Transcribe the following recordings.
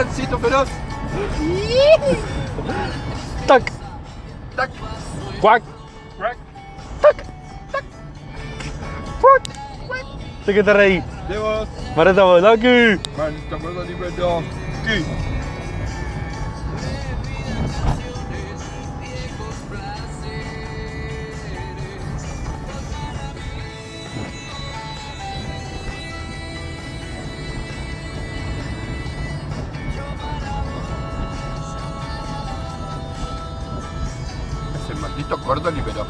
Gancito feroz. Tac, Tac, cuac, crack, tac, cuac. ¿De qué te reí? de vos. Mareta Bolaki. Manito gordo liberado. ¿Qué? Ese maldito gordo liberó.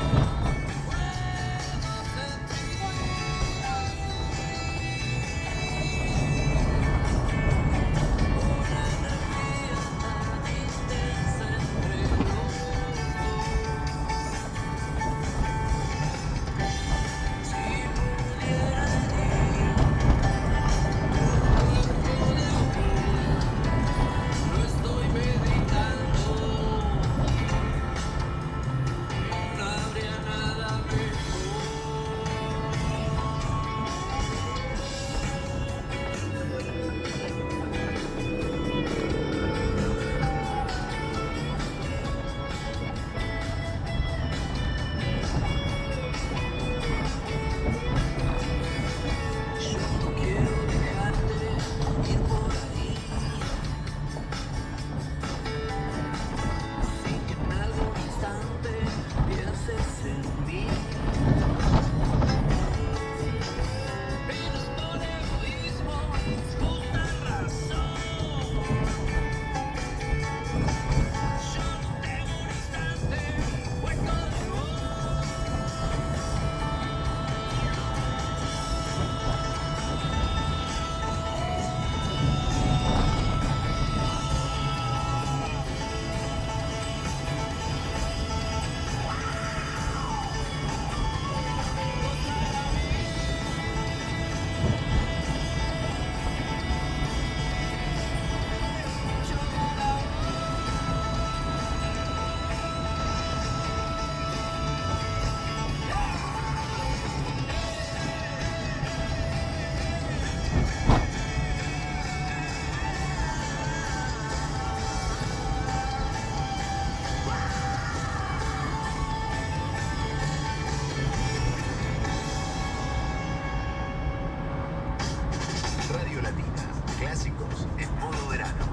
Radio Latina, clásicos en modo verano.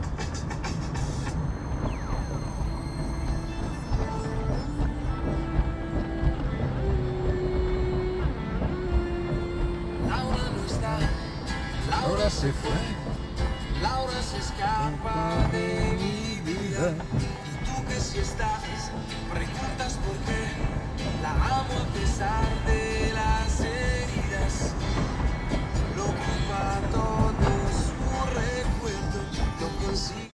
Laura no está, Ahora se fue. Laura se escapa de mi vida. Y tú que si estás, preguntas por